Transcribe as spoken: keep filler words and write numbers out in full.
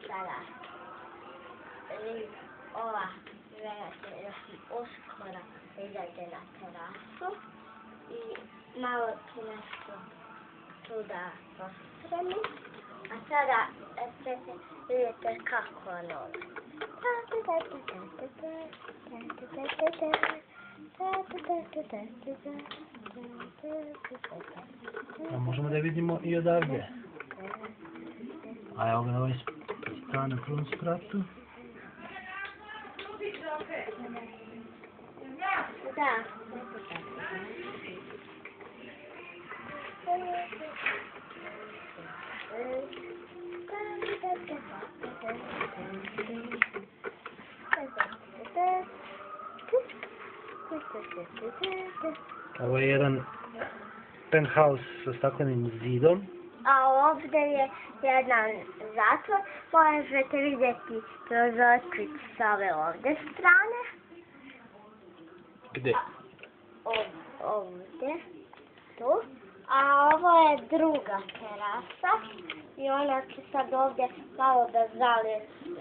sada ova žena će još uskoro izađe na terasu i malo će nešto tu da pospremi. A sada ćete vidjeti kako ono. A možemo da je vidimo i odavde. A evo ga ovaj stan na prvom spratu. Da. Ovo je jedan penthouse sa staklenim zidom. A ovdje je jedan zatvor, možete vidjeti prozorčić s ove ovdje strane. Gdje? Ovdje, tu. A ovo je druga terasa i ona će sad ovdje malo da zalije svijet.